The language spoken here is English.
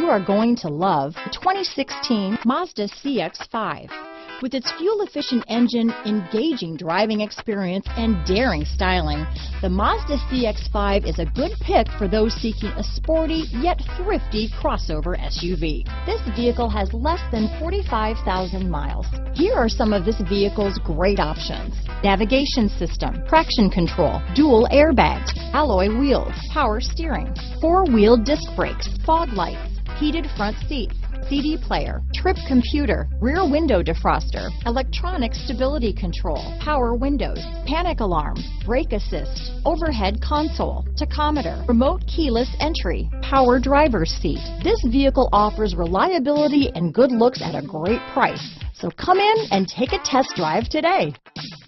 are going to love the 2016 Mazda CX-5. With its fuel-efficient engine, engaging driving experience, and daring styling, the Mazda CX-5 is a good pick for those seeking a sporty yet thrifty crossover SUV. This vehicle has less than 45,000 miles. Here are some of this vehicle's great options: navigation system, traction control, dual airbags, alloy wheels, power steering, four-wheel disc brakes, fog lights, heated front seats, CD player, trip computer, rear window defroster, electronic stability control, power windows, panic alarm, brake assist, overhead console, tachometer, remote keyless entry, power driver's seat. This vehicle offers reliability and good looks at a great price. So come in and take a test drive today.